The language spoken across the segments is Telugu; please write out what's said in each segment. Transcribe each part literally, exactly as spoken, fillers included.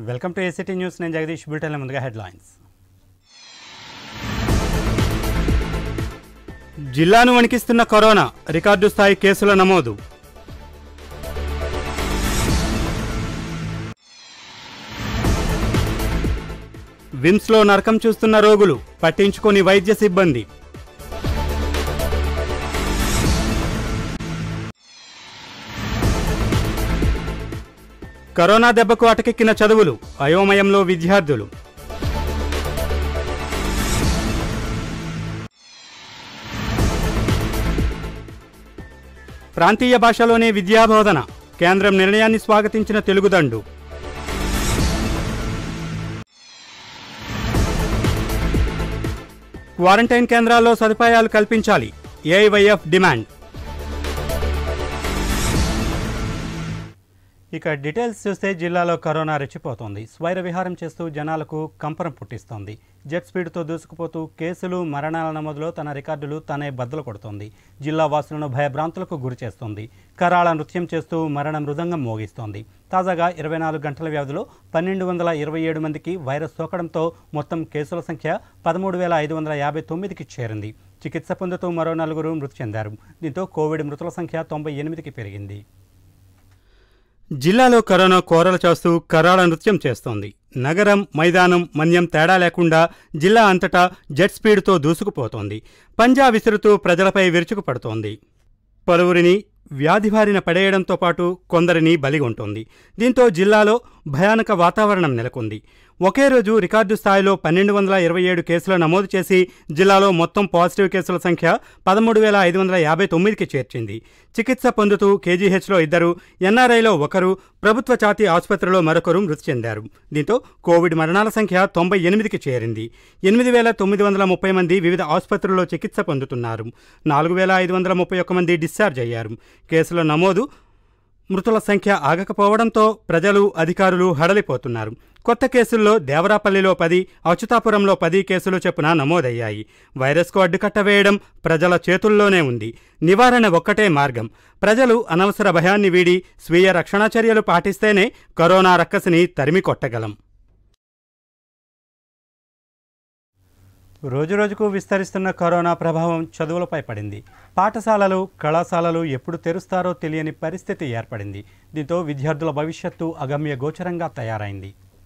Welcome to ACT news. నేను జగదీష్. బులెటిన్ల ముందుగా హెడ్లైన్స్. జిల్లాను వణికిస్తున్న కరోనా, రికార్డు స్థాయి కేసుల నమోదు. విమ్స్లో నరకం చూస్తున్న రోగులు, పట్టించుకొని వైద్య సిబ్బంది. కరోనా దెబ్బకు అటకెక్కిన చదువులు, అయోమయంలో విద్యార్థులు. ప్రాంతీయ భాషలోనే విద్యాబోధన, కేంద్రం నిర్ణయాన్ని స్వాగతించిన తెలుగుదండు. క్వారంటైన్ కేంద్రాల్లో సదుపాయాలు కల్పించాలి, ఏఐవైఎఫ్ డిమాండ్. ఇక డీటెయిల్స్ చూస్తే జిల్లాలో కరోనా రెచ్చిపోతోంది. స్వైర విహారం చేస్తూ జనాలకు కంపరం పుట్టిస్తోంది. జెట్ స్పీడ్తో దూసుకుపోతూ కేసులు, మరణాల నమోదులో తన రికార్డులు తానే బద్దలు కొడుతోంది. జిల్లా వాసులను భయభ్రాంతులకు గురి చేస్తోంది. కరాళ నృత్యం చేస్తూ మరణ మృదంగం మోగిస్తోంది. తాజాగా ఇరవై నాలుగు గంటల వ్యవధిలో పన్నెండు వందల ఇరవై ఏడు మందికి వైరస్ సోకడంతో మొత్తం కేసుల సంఖ్య పదమూడు వేల ఐదు వందల యాభై తొమ్మిదికి చేరింది. చికిత్స పొందుతూ మరో నలుగురు మృతి చెందారు. దీంతో కోవిడ్ మృతుల సంఖ్య తొంభై ఎనిమిదికి పెరిగింది. జిల్లాలో కరోనా కోరలు చేస్తూ కరాళ నృత్యం చేస్తోంది. నగరం, మైదానం, మన్యం తేడా లేకుండా జిల్లా అంతటా జెట్ స్పీడ్తో దూసుకుపోతోంది. పంజా విసురుతూ ప్రజలపై విరుచుకుపడుతోంది. పలువురిని వ్యాధి బారిన పడేయడంతో పాటు కొందరిని బలిగొంటోంది. దీంతో జిల్లాలో భయానక వాతావరణం నెలకొంది. ఒకే రోజు రికార్డు స్థాయిలో పన్నెండు వందల ఇరవై ఏడు కేసులు నమోదు చేసి జిల్లాలో మొత్తం పాజిటివ్ కేసుల సంఖ్య పదమూడు వేల ఐదు వందల యాభై తొమ్మిదికి చేర్చింది. చికిత్స పొందుతూ కేజీహెచ్లో ఇద్దరు, ఎన్ఆర్ఐలో ఒకరు, ప్రభుత్వ ఛాతీ ఆసుపత్రిలో మరొకరు మృతి చెందారు. దీంతో కోవిడ్ మరణాల సంఖ్య తొంభై ఎనిమిదికి చేరింది. ఎనిమిది వేల తొమ్మిది వందల ముప్పై మంది వివిధ ఆసుపత్రుల్లో చికిత్స పొందుతున్నారు. నాలుగు వేల ఐదు వందల ముప్పై ఒక్క మంది డిశ్చార్జ్ అయ్యారు. కేసుల నమోదు, మృతుల సంఖ్య ఆగకపోవడంతో ప్రజలు, అధికారులు హడలిపోతున్నారు. కొత్త కేసుల్లో దేవరాపల్లిలో పది, అచ్యుతాపురంలో పది కేసులు చొప్పున నమోదయ్యాయి. వైరస్కు అడ్డుకట్ట వేయడం ప్రజల చేతుల్లోనే ఉంది. నివారణ ఒక్కటే మార్గం. ప్రజలు అనవసర భయాన్ని వీడి స్వీయ రక్షణ చర్యలు పాటిస్తేనే కరోనా రక్కసిని తరిమి కొట్టగలం. రోజురోజుకు విస్తరిస్తున్న కరోనా ప్రభావం చదువులపై పడింది. పాఠశాలలు, కళాశాలలు ఎప్పుడు తెరుస్తారో తెలియని పరిస్థితి ఏర్పడింది. దీంతో విద్యార్థుల భవిష్యత్తు అగమ్య గోచరంగా తయారైంది.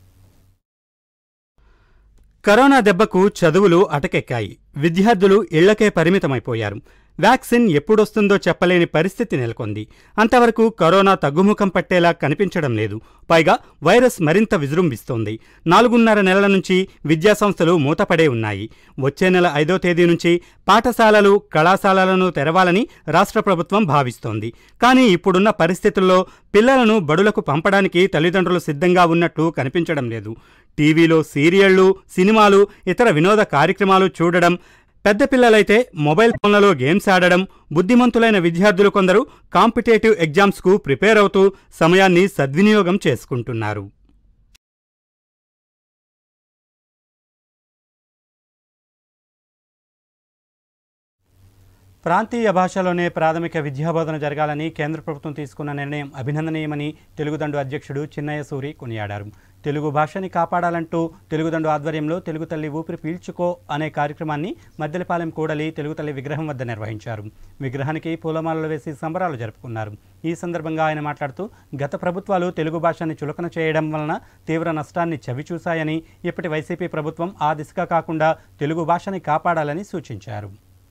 కరోనా దెబ్బకు చదువులు అటకెక్కాయి. విద్యార్థులు ఇళ్లకే పరిమితమైపోయారు. వ్యాక్సిన్ ఎప్పుడొస్తుందో చెప్పలేని పరిస్థితి నెలకొంది. అంతవరకు కరోనా తగ్గుముఖం పట్టేలా కనిపించడం లేదు. పైగా వైరస్ మరింత విజృంభిస్తోంది. నాలుగున్నర నెలల నుంచి విద్యాసంస్థలు మూతపడే ఉన్నాయి. వచ్చే నెల ఐదో తేదీ నుంచి పాఠశాలలు, కళాశాలలను తెరవాలని రాష్ట్ర ప్రభుత్వం భావిస్తోంది. కానీ ఇప్పుడున్న పరిస్థితుల్లో పిల్లలను బడులకు పంపడానికి తల్లిదండ్రులు సిద్ధంగా ఉన్నట్లు కనిపించడం లేదు. టీవీలో సీరియళ్లు, సినిమాలు, ఇతర వినోద కార్యక్రమాలు చూడడం, పెద్ద పిల్లలైతే మొబైల్ ఫోన్లలో గేమ్స్ ఆడడం, బుద్ధిమంతులైన విద్యార్థులు కొందరు కాంపిటేటివ్ ఎగ్జామ్స్కు ప్రిపేర్ అవుతూ సమయాన్ని సద్వినియోగం చేసుకుంటున్నారు. ప్రాంతీయ భాషలోనే ప్రాథమిక విద్యాబోధన జరగాలని కేంద్ర ప్రభుత్వం తీసుకున్న నిర్ణయం అభినందనీయమని తెలుగుదండు అధ్యక్షుడు చిన్నయ్య సూరి కొనియాడారు. తెలుగు భాషని కాపాడాలంటూ తెలుగుదండు ఆధ్వర్యంలో తెలుగు తల్లి ఊపిరి పీల్చుకో అనే కార్యక్రమాన్ని మద్దెలపాలెం కూడలి తెలుగు తల్లి విగ్రహం వద్ద నిర్వహించారు. విగ్రహానికి పూలమాలలు వేసి సంబరాలు జరుపుకున్నారు. ఈ సందర్భంగా ఆయన మాట్లాడుతూ గత ప్రభుత్వాలు తెలుగు భాషని చులకన చేయడం వలన తీవ్ర నష్టాన్ని చవిచూశాయని, ఇప్పటి వైసీపీ ప్రభుత్వం ఆ దిశగా కాకుండా తెలుగు భాషని కాపాడాలని సూచించారు.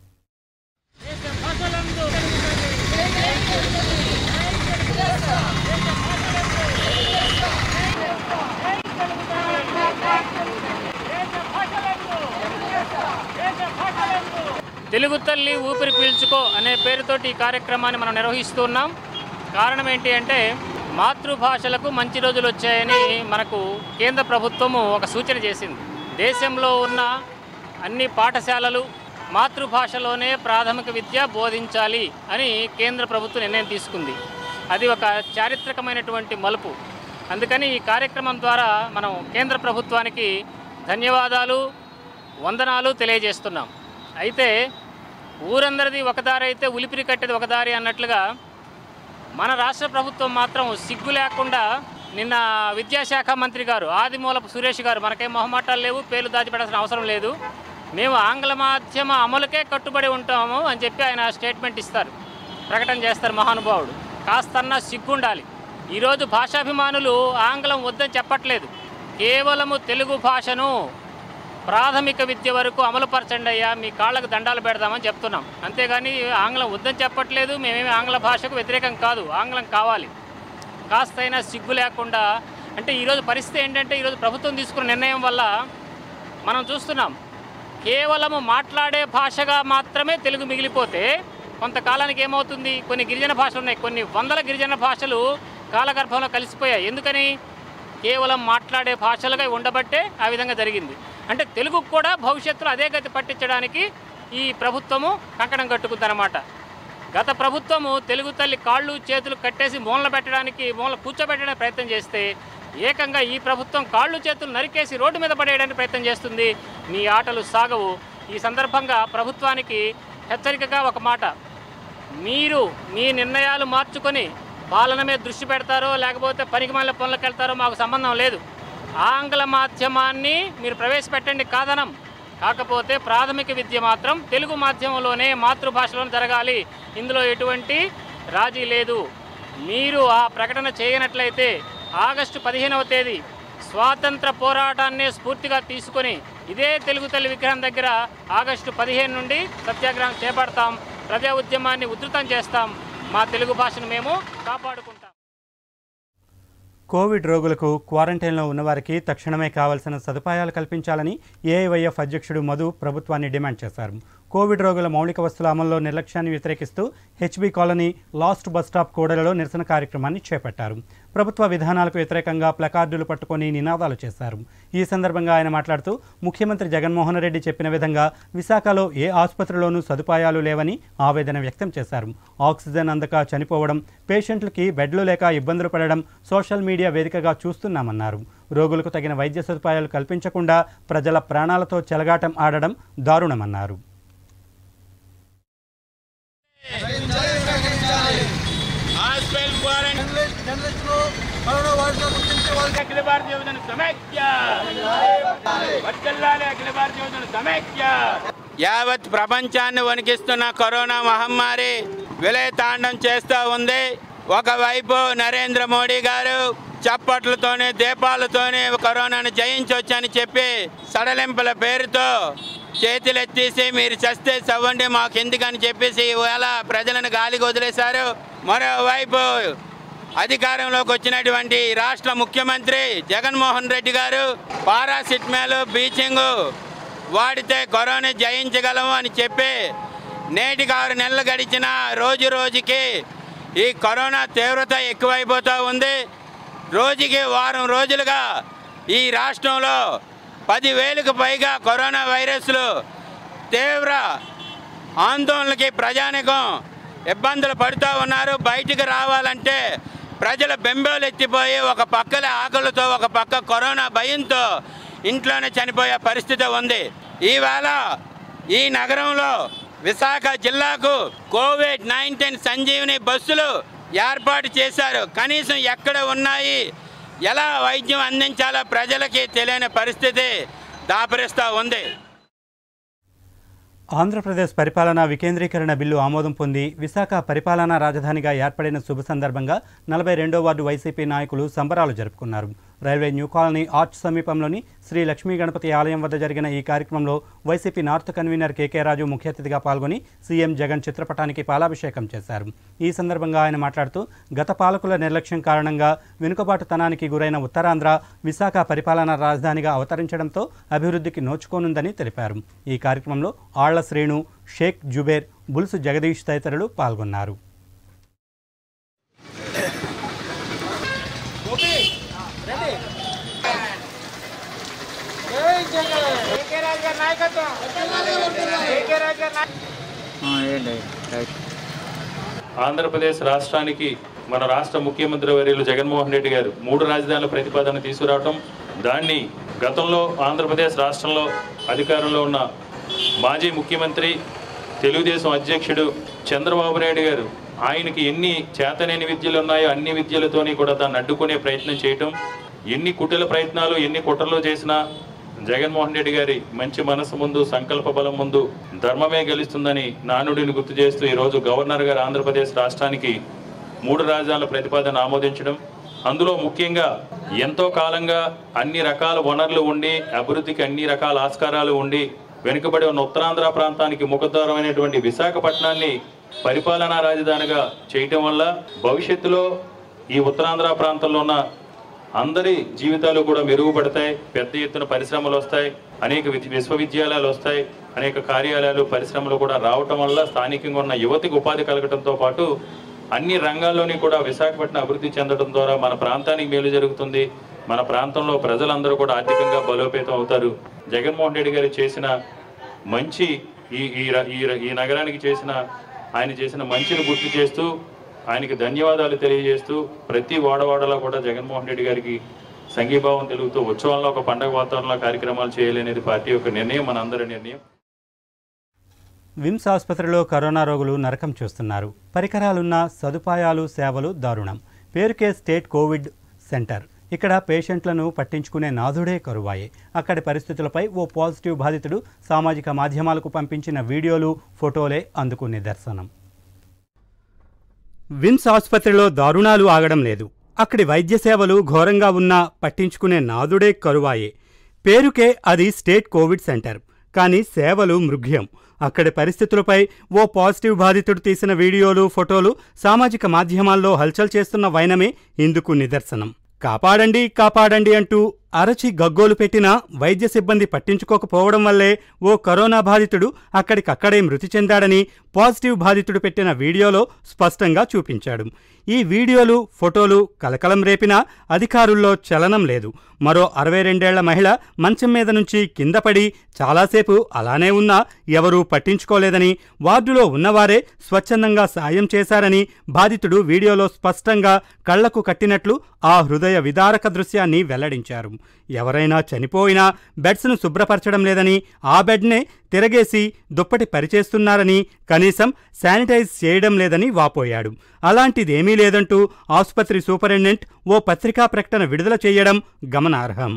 తెలుగు తల్లి ఊపిరి పీల్చుకో అనే పేరుతోటి ఈ కార్యక్రమాన్ని మనం నిర్వహిస్తున్నాం. కారణం ఏంటి అంటే మాతృభాషలకు మంచి రోజులు వచ్చాయని మనకు కేంద్ర ప్రభుత్వము ఒక సూచన చేసింది. దేశంలో ఉన్న అన్ని పాఠశాలలు మాతృభాషలోనే ప్రాథమిక విద్య బోధించాలి అని కేంద్ర ప్రభుత్వం నిర్ణయం తీసుకుంది. అది ఒక చారిత్రకమైనటువంటి మలుపు. అందుకని ఈ కార్యక్రమం ద్వారా మనం కేంద్ర ప్రభుత్వానికి ధన్యవాదాలు, వందనాలు తెలియజేస్తున్నాం. అయితే ఊరందరిది ఒకదారి అయితే ఉలిపిరి కట్టేది ఒకదారి అన్నట్లుగా మన రాష్ట్ర ప్రభుత్వం మాత్రం సిగ్గు లేకుండా నిన్న విద్యాశాఖ మంత్రి గారు ఆదిమూలపు సురేష్ గారు, మనకేం మొహమాటాలు లేవు, పేర్లు దాచిపెట్టాల్సిన అవసరం లేదు, మేము ఆంగ్ల మాధ్యమ అమలుకే కట్టుబడి ఉంటాము అని చెప్పి ఆయన స్టేట్మెంట్ ఇస్తారు, ప్రకటన చేస్తారు మహానుభావుడు. కాస్తన్నా సిగ్గుండాలి. ఈరోజు భాషాభిమానులు ఆంగ్లం వద్దని చెప్పట్లేదు, కేవలము తెలుగు భాషను ప్రాథమిక విద్య వరకు అమలుపరచండి అయ్యా, మీ కాళ్ళకు దండాలు పెడదామని చెప్తున్నాం. అంతేగాని ఆంగ్లం వద్దని చెప్పట్లేదు, మేమేమి ఆంగ్ల భాషకు వ్యతిరేకం కాదు, ఆంగ్లం కావాలి. కాస్తైనా సిగ్గు లేకుండా, అంటే ఈరోజు పరిస్థితి ఏంటంటే ఈరోజు ప్రభుత్వం తీసుకున్న నిర్ణయం వల్ల మనం చూస్తున్నాం, కేవలము మాట్లాడే భాషగా మాత్రమే తెలుగు మిగిలిపోతే కొంతకాలానికి ఏమవుతుంది, కొన్ని గిరిజన భాషలు ఉన్నాయి, కొన్ని వందల గిరిజన భాషలు కాలగర్భంలో కలిసిపోయాయి. ఎందుకని? కేవలం మాట్లాడే భాషలుగా ఉండబట్టే ఆ విధంగా జరిగింది. అంటే తెలుగుకు కూడా భవిష్యత్తులో అదే గతి పట్టించడానికి ఈ ప్రభుత్వము కంకణం కట్టుకుందన్నమాట. గత ప్రభుత్వము తెలుగు తల్లి కాళ్ళు చేతులు కట్టేసి మూలన పెట్టడానికి, మూల కూర్చోబెట్టడానికి ప్రయత్నం చేస్తే, ఏకంగా ఈ ప్రభుత్వం కాళ్ళు చేతులు నరికేసి రోడ్డు మీద పడేయడానికి ప్రయత్నం చేస్తుంది. మీ ఆటలు సాగవు. ఈ సందర్భంగా ప్రభుత్వానికి హెచ్చరికగా ఒక మాట, మీరు మీ నిర్ణయాలు మార్చుకొని పాలన మీద దృష్టి పెడతారో లేకపోతే పనికిమాలిన పనులకు వెళ్తారో మాకు సంబంధం లేదు. ఆంగ్ల మాధ్యమాన్ని మీరు ప్రవేశపెట్టండి కాదనం, కాకపోతే ప్రాథమిక విద్య మాత్రం తెలుగు మాధ్యమంలోనే మాతృభాషలోనే జరగాలి, ఇందులో ఎటువంటి రాజీ లేదు. మీరు ఆ ప్రకటన చేయనట్లయితే ఆగస్టు పదిహేనవ తేదీ స్వాతంత్ర పోరాటాన్ని స్ఫూర్తిగా తీసుకొని ఇదే తెలుగు తల్లి విగ్రహం దగ్గర ఆగస్టు పదిహేను నుండి సత్యాగ్రహం చేపడతాం, ప్రజా ఉద్యమాన్ని ఉధృతం చేస్తాం, మా తెలుగు భాషను మేము కాపాడుకుంటాం. కోవిడ్ రోగులకు క్వారంటైన్లో ఉన్నవారికి తక్షణమే కావాల్సిన సదుపాయాలు కల్పించాలని ఏఐవైఎఫ్ అధ్యక్షుడు మధు ప్రభుత్వాన్ని డిమాండ్ చేశారు. కోవిడ్ రోగుల మౌలిక వస్తువుల అమల్లో నిర్లక్ష్యాన్ని వ్యతిరేకిస్తూ హెచ్బీ కాలనీ లాస్ట్ బస్టాప్ కూడలిలో నిరసన కార్యక్రమాన్ని చేపట్టారు. ప్రభుత్వ విధానాలకు వ్యతిరేకంగా ప్లకార్డులు పట్టుకొని నినాదాలు చేశారు. ఈ సందర్భంగా ఆయన మాట్లాడుతూ ముఖ్యమంత్రి జగన్మోహన్ రెడ్డి చెప్పిన విధంగా విశాఖలో ఏ ఆసుపత్రిలోనూ సదుపాయాలు లేవని ఆవేదన వ్యక్తం చేశారు. ఆక్సిజన్ అందక చనిపోవడం, పేషెంట్లకి బెడ్లు లేక ఇబ్బందులు పడడం సోషల్ మీడియా వేదికగా చూస్తున్నామన్నారు. రోగులకు తగిన వైద్య సదుపాయాలు కల్పించకుండా ప్రజల ప్రాణాలతో చెలగాటం ఆడడం దారుణమన్నారు. యావత్ ప్రపంచాన్ని వణికిస్తున్న కరోనా మహమ్మారి విలయతాండం చేస్తూ ఉంది. ఒకవైపు నరేంద్ర మోడీ గారు చప్పట్లతోనే దీపాలతోనే కరోనాను జయించవచ్చని చెప్పి సడలింపుల పేరుతో చేతులెత్తేసి మీరు చస్తే చవ్వండి మాకు ఎందుకని చెప్పేసి ఇవాళ ప్రజలను గాలికి వదిలేశారు. మరోవైపు అధికారంలోకి వచ్చినటువంటి రాష్ట్ర ముఖ్యమంత్రి జగన్మోహన్ రెడ్డి గారు పారాసిటమాల్, బీచింగ్ వాడితే కరోనా జయించగలము అని చెప్పి నేటికి ఆరు నెలలు గడిచిన రోజు రోజుకి ఈ కరోనా తీవ్రత ఎక్కువైపోతూ ఉంది. రోజుకి వారం రోజులుగా ఈ రాష్ట్రంలో పదివేలకు పైగా కరోనా వైరస్లు తీవ్ర ఆందోళనకి ప్రజానికం ఇబ్బందులు పడుతూ ఉన్నారు. బయటికి రావాలంటే ప్రజలు బెంబేలు ఎత్తిపోయి ఒక పక్కల ఆకలితో ఒక పక్క కరోనా భయంతో ఇంట్లోనే చనిపోయే పరిస్థితి ఉంది. ఈవేళ ఈ నగరంలో విశాఖ జిల్లాకు కోవిడ్ నైన్టీన్ సంజీవిని బస్సులు ఏర్పాటు చేశారు. కనీసం ఎక్కడ ఉన్నాయి, ఎలా వైద్యం అందించాలో ప్రజలకి తెలియని పరిస్థితి దాపరిస్తూ ఉంది. ఆంధ్రప్రదేశ్ పరిపాలనా వికేంద్రీకరణ బిల్లు ఆమోదం పొంది విశాఖ పరిపాలనా రాజధానిగా ఏర్పడిన శుభ సందర్భంగా నలభై రెండో వార్డు వైసీపీ నాయకులు సంబరాలు జరుపుకున్నారు. రైల్వే న్యూ కాలనీ ఆర్చ్ సమీపంలోని శ్రీ లక్ష్మీ గణపతి ఆలయం వద్ద జరిగిన ఈ కార్యక్రమంలో వైసీపీ నార్త్ కన్వీనర్ కేకే రాజు ముఖ్య అతిథిగా పాల్గొని సీఎం జగన్ చిత్రపటానికి పాలాభిషేకం చేశారు. ఈ సందర్భంగా ఆయన మాట్లాడుతూ గత పాలకుల నిర్లక్ష్యం కారణంగా వెనుకబాటుతనానికి గురైన ఉత్తరాంధ్ర విశాఖ పరిపాలనా రాజధానిగా అవతరించడంతో అభివృద్ధికి నోచుకోనుందని తెలిపారు. ఈ కార్యక్రమంలో ఆళ్ల శ్రీను, షేక్ జుబేర్, బుల్సు జగదీష్ తదితరులు పాల్గొన్నారు. ఆంధ్రప్రదేశ్ రాష్ట్రానికి మన రాష్ట్ర ముఖ్యమంత్రి వర్యులు జగన్మోహన్ రెడ్డి గారు మూడు రాజధానుల ప్రతిపాదన తీసుకురావటం, దాన్ని గతంలో ఆంధ్రప్రదేశ్ రాష్ట్రంలో అధికారంలో ఉన్న మాజీ ముఖ్యమంత్రి తెలుగుదేశం అధ్యక్షుడు చంద్రబాబు నాయుడు గారు ఆయనకి ఎన్ని చేతనేని విద్యలు ఉన్నాయో అన్ని విద్యలతోని కూడా దాన్ని అడ్డుకునే ప్రయత్నం చేయటం, ఎన్ని కుటిల ప్రయత్నాలు ఎన్ని కుట్రలు చేసినా జగన్మోహన్ రెడ్డి గారి మంచి మనసు ముందు, సంకల్ప బలం ముందు ధర్మమే గెలుస్తుందని నానుడిని గుర్తు చేస్తూ ఈరోజు గవర్నర్ గారు ఆంధ్రప్రదేశ్ రాష్ట్రానికి మూడు రాజధానుల ప్రతిపాదన ఆమోదించడం, అందులో ముఖ్యంగా ఎంతో కాలంగా అన్ని రకాల వనరులు ఉండి అభివృద్ధికి అన్ని రకాల ఆస్కారాలు ఉండి వెనుకబడి ఉన్న ఉత్తరాంధ్ర ప్రాంతానికి ముఖద్వారమైనటువంటి విశాఖపట్నాన్ని పరిపాలనా రాజధానిగా చేయటం వల్ల భవిష్యత్తులో ఈ ఉత్తరాంధ్ర ప్రాంతంలో ఉన్న అందరి జీవితాలు కూడా మెరుగుపడతాయి, పెద్ద ఎత్తున పరిశ్రమలు వస్తాయి, అనేక విశ్వవిద్యాలయాలు వస్తాయి, అనేక కార్యాలయాలు పరిశ్రమలు కూడా రావటం వల్ల స్థానికంగా ఉన్న యువతికి ఉపాధి కలగటంతో పాటు అన్ని రంగాల్లోని కూడా విశాఖపట్నం అభివృద్ధి చెందడం ద్వారా మన ప్రాంతానికి మేలు జరుగుతుంది, మన ప్రాంతంలో ప్రజలందరూ కూడా ఆర్థికంగా బలోపేతం అవుతారు. జగన్మోహన్ రెడ్డి గారు చేసిన మంచి ఈ ఈ నగరానికి చేసిన ఆయన చేసిన మంచిని గుర్తు చేస్తూ ఆయనకి ధన్యవాదాలు తెలియజేస్తూ ప్రతి వాడవాడలో కూడా జగన్మోహన్ రెడ్డి గారికి సంఘీభావం తెలుగుతూ ఉత్సవాల్లో ఒక పండగ వాతావరణంలో కార్యక్రమాలు చేయాలనేది పార్టీ యొక్క నిర్ణయం, మన అందరి నిర్ణయం. విమ్స్ ఆసుపత్రిలో కరోనా రోగులు నరకం చూస్తున్నారు. పరికరాలున్న సదుపాయాలు సేవలు దారుణం. పేరుకే స్టేట్ కోవిడ్ సెంటర్. ఇక్కడ పేషెంట్లను పట్టించుకునే నాథుడే కరువాయే. అక్కడి పరిస్థితులపై ఓ పాజిటివ్ బాధితుడు సామాజిక మాధ్యమాలకు పంపించిన వీడియోలు, ఫోటోలే అందుకు నిదర్శనం. విమ్స్ ఆసుపత్రిలో దారుణాలు ఆగడం లేదు. అక్కడి వైద్య సేవలు ఘోరంగా ఉన్నా పట్టించుకునే నాథుడే కరువాయే. పేరుకే అది స్టేట్ కోవిడ్ సెంటర్, కానీ సేవలు మృగ్యం. అక్కడి పరిస్థితులపై ఓ పాజిటివ్ బాధితుడు తీసిన వీడియోలు, ఫోటోలు సామాజిక మాధ్యమాల్లో హల్చల్ చేస్తున్న వైనమే ఇందుకు నిదర్శనం. కాపాడండి కాపాడండి అంటూ అరచి గగ్గోలు పెట్టినా వైద్య సిబ్బంది పట్టించుకోకపోవడం వల్లే ఓ కరోనా బాధితుడు అక్కడికక్కడే మృతి చెందాడని పాజిటివ్ బాధితుడు పెట్టిన వీడియోలో స్పష్టంగా చూపించాడు. ఈ వీడియోలు, ఫోటోలు కలకలం రేపినా అధికారుల్లో చలనం లేదు. మరో అరవై రెండేళ్ల మహిళ మంచం మీద నుంచి కింద పడి చాలాసేపు అలానే ఉన్నా ఎవరూ పట్టించుకోలేదని, వార్డులో ఉన్నవారే స్వచ్ఛందంగా సాయం చేశారని బాధితుడు వీడియోలో స్పష్టంగా కళ్లకు కట్టినట్లు ఆ హృదయ విదారక దృశ్యాన్ని వెల్లడించారు. ఎవరైనా చనిపోయినా బెడ్స్ను శుభ్రపరచడం లేదని, ఆ బెడ్నే తిరగేసి దుప్పటి పరిచేస్తున్నారని, కనీసం శానిటైజ్ చేయడం లేదని వాపోయాడు. అలాంటిదేమీ లేదంటూ ఆసుపత్రి సూపరింటెండెంట్ ఓ పత్రికా ప్రకటన విడుదల చేయడం గమనార్హం.